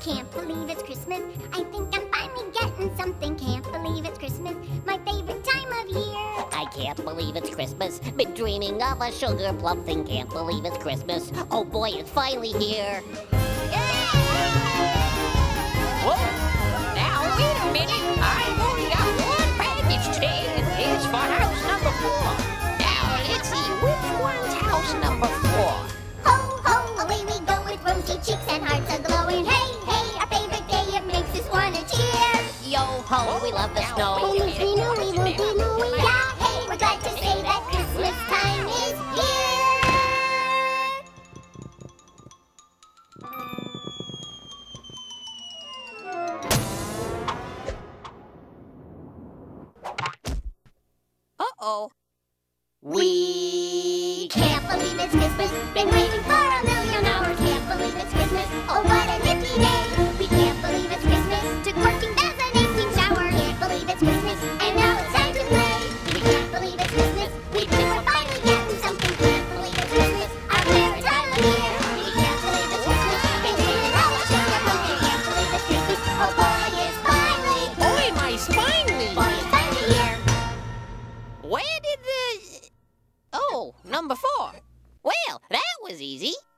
can't believe it's Christmas. I think I'm finally getting something. Can't believe it's Christmas, my favorite time of year. I can't believe it's Christmas. Been dreaming of a sugar plum thing. Can't believe it's Christmas. Oh boy, it's finally here. Whoa! Now, wait a minute. I've only got one package, Ted. It's for house number 4. Now, let's see, which one's house number 4? Ho, ho, away we go with rosy cheeks and hearts a-glowing. Hey, hey, our favorite day, it makes us wanna cheer. Yo ho, we love the snow. Hey, we know we will be knowing. Yeah, hey, we're glad to say that Christmas time is here. Uh-oh. We can't believe it's Christmas. Been waiting for a million hours. Can't believe it's Christmas. Oh, what a nifty day. We can't believe it's Christmas. Took 14 baths and 18 showers. Can't believe it's Christmas. And now it's time to play. We can't believe it's Christmas. We think we're finally getting something. Can't believe it's Christmas. Our favorite time of year. We can't believe it's Christmas. Been dreaming of a sugar plum. Can't believe it's Christmas. Oh boy, it's finally. Boy, my spinely. Boy, it's time of year. Where did the... Oh, number 4. Well, that was easy.